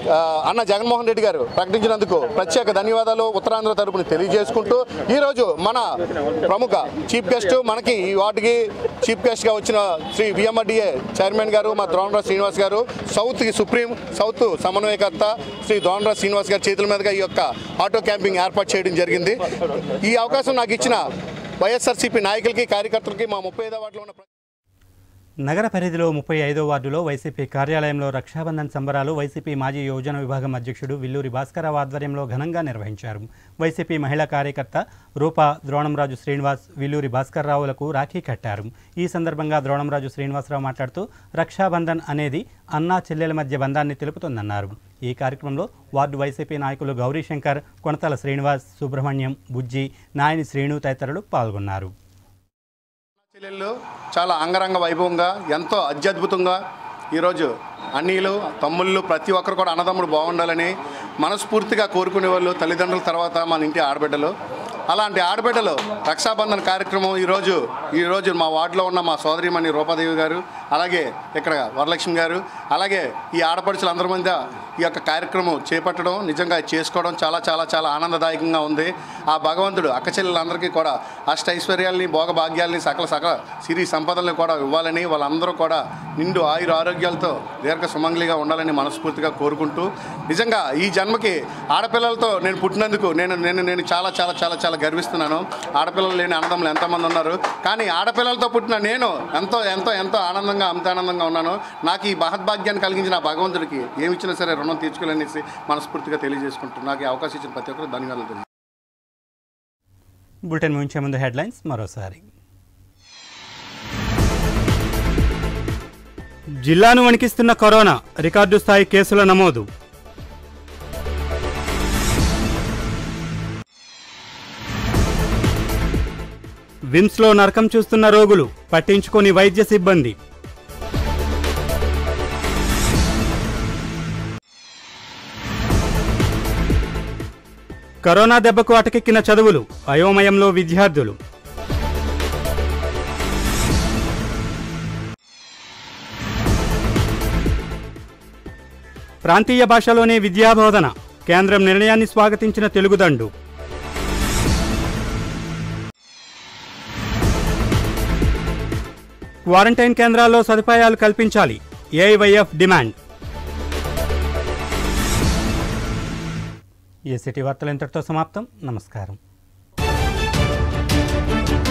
అన్న జగన్మోహన్ రెడ్డి గారు ప్రకటించినందుకు ప్రత్యేక ధన్యవాదాలు ఉత్తరాంధ్ర తరపున తెలియజేసుకుంటూ ఈరోజు మన ప్రముఖ చీఫ్ గెస్ట్ మనకి ఈ వార్డుకి చీఫ్ గెస్ట్గా వచ్చిన శ్రీ విఎంఆర్డీఏ చైర్మన్ గారు మా ద్రోణరాజ్ శ్రీనివాస్ గారు, సౌత్కి సుప్రీం సౌత్ సమన్వయకర్త శ్రీ ద్రోణరాజ్ శ్రీనివాస్ గారి చేతుల మీదుగా ఈ యొక్క ఆటో క్యాంపింగ్ ఏర్పాటు చేయడం జరిగింది. ఈ అవకాశం నాకు ఇచ్చిన వైఎస్ఆర్సీపీ నాయకులకి కార్యకర్తలకి మా ముప్పై ఐదో వార్డులో ఉన్న నగర పరిధిలో ముప్పై ఐదో వార్డులో వైసీపీ కార్యాలయంలో రక్షాబంధన్ సంబరాలు వైసీపీ మాజీ యోజన విభాగం అధ్యక్షుడు విల్లూరి భాస్కరరావు ఆధ్వర్యంలో ఘనంగా నిర్వహించారు. వైసీపీ మహిళా కార్యకర్త రూపా ద్రోణంరాజు శ్రీనివాస్ విల్లూరి భాస్కరరావులకు రాఖీ కట్టారు. ఈ సందర్భంగా ద్రోణంరాజు శ్రీనివాసరావు మాట్లాడుతూ రక్షాబంధన్ అనేది అన్నా చెల్లెల మధ్య బంధాన్ని తెలుపుతుందన్నారు. ఈ కార్యక్రమంలో వార్డు వైసీపీ నాయకులు గౌరీశంకర్, కొనతల శ్రీనివాస్, సుబ్రహ్మణ్యం, బుజ్జి, నాయని శ్రీను తదితరులు పాల్గొన్నారు. చెల్లెళ్ళు చాలా అంగరంగ వైభవంగా ఎంతో అత్యద్భుతంగా ఈరోజు అన్నీలు తమ్ముళ్ళు ప్రతి ఒక్కరు కూడా అన్నదమ్ముడు బాగుండాలని మనస్ఫూర్తిగా కోరుకునే వాళ్ళు తల్లిదండ్రుల తర్వాత మన ఇంటి ఆడబిడ్డలు. అలాంటి ఆడబిడ్డలు రక్షాబంధన్ కార్యక్రమం ఈరోజు ఈరోజు మా వార్డులో ఉన్న మా సోదరిమణి రూపాదేవి గారు, అలాగే ఇక్కడ వరలక్ష్మి గారు, అలాగే ఈ ఆడపడుచులు అందరి మధ్య ఈ యొక్క కార్యక్రమం చేపట్టడం నిజంగా చేసుకోవడం చాలా చాలా చాలా ఆనందదాయకంగా ఉంది. ఆ భగవంతుడు అక్క చెల్లెలందరికీ కూడా అష్ట ఐశ్వర్యాల్ని, భోగభాగ్యాల్ని, సకల సకల సిరి సంపదల్ని కూడా ఇవ్వాలని, వాళ్ళందరూ కూడా నిండు ఆయుర ఆరోగ్యాలతో దీర్ఘ సుమంగళిగా ఉండాలని మనస్ఫూర్తిగా కోరుకుంటూ, నిజంగా ఈ జన్మకి ఆడపిల్లలతో నేను పుట్టినందుకు నేను నేను నేను చాలా చాలా చాలా చాలా గర్విస్తున్నాను. ఆడపిల్లలు లేని అన్నదమ్ములు ఎంతోమంది ఉన్నారు, కానీ ఆడపిల్లలతో పుట్టిన నేను ఎంతో ఎంతో ఎంతో ఆనందంగా అంత ఆనందంగా ఉన్నాను. నాకు ఈ మహద్భాగ్యాన్ని కలిగించిన భగవంతుడికి ఏమి ఇచ్చినా సరే రుణం తీర్చుకోలేనేసి మనస్ఫూర్తిగా తెలియజేసుకుంటున్నాను. నాకు ఈ అవకాశం ఇచ్చిన ప్రతి ఒక్కరు ధన్యవాదాలు తెలియజేస్తాను. బులెటిన్ ముగించే ముందు హెడ్లైన్స్ మరోసారి. జిల్లాను వణికిస్తున్న కరోనా, రికార్డు స్థాయి కేసుల నమోదు. విమ్స్లో నరకం చూస్తున్న రోగులు, పట్టించుకొని వైద్య సిబ్బంది. కరోనా దెబ్బకు అటకెక్కిన చదువులు, అయోమయంలో విద్యార్థులు. ప్రాంతీయ భాషలోనే విద్యాబోధన, కేంద్రం నిర్ణయాన్ని స్వాగతించిన తెలుగుదండు. క్వారంటైన్ కేంద్రాల్లో సదుపాయాలు కల్పించాలి, ఏఐవైఎఫ్ డిమాండ్. ఈ సిటీ వార్తలు ఇంతటితో సమాప్తం. నమస్కారం.